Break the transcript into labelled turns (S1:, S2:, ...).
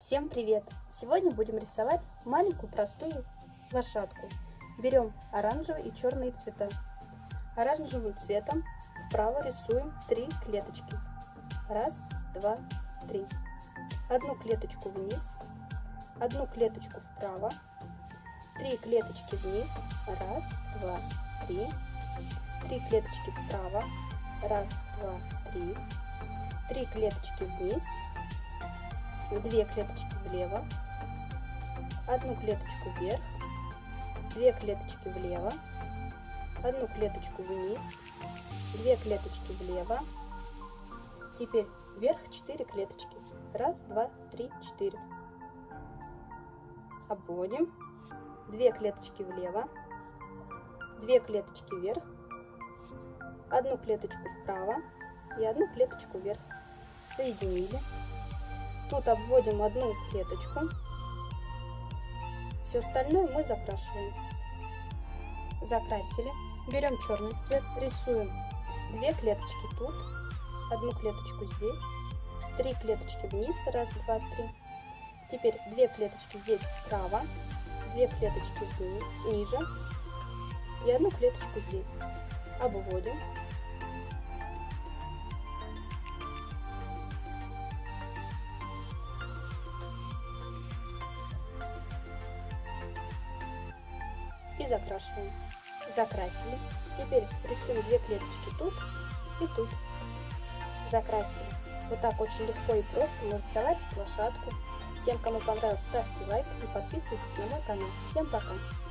S1: Всем привет! Сегодня будем рисовать маленькую простую лошадку. Берем оранжевый и черные цвета. Оранжевым цветом вправо рисуем 3 клеточки. 1, 2, 3. Одну клеточку вниз, одну клеточку вправо, 3 клеточки вниз. 1, 2, 3. 3 клеточки вправо. 1, 2, 3. 3 клеточки вниз. 2 клеточки влево, 1 клеточку вверх, 2 клеточки влево, 1 клеточку вниз, 2 клеточки влево. Теперь вверх 4 клеточки. 1, 2, 3, 4. Обводим. 2 клеточки влево, 2 клеточки вверх, 1 клеточку вправо и 1 клеточку вверх. Соединили. Тут обводим одну клеточку, все остальное мы закрашиваем. Закрасили. Берем черный цвет, рисуем 2 клеточки тут, 1 клеточку здесь, 3 клеточки вниз, 1, 2, 3. Теперь 2 клеточки здесь вправо, 2 клеточки ниже и 1 клеточку здесь. Обводим. И закрашиваем. Закрасили. Теперь рисуем 2 клеточки тут и тут. Закрасили. Вот так очень легко и просто нарисовать лошадку. Всем, кому понравилось, ставьте лайк и подписывайтесь на мой канал. Всем пока!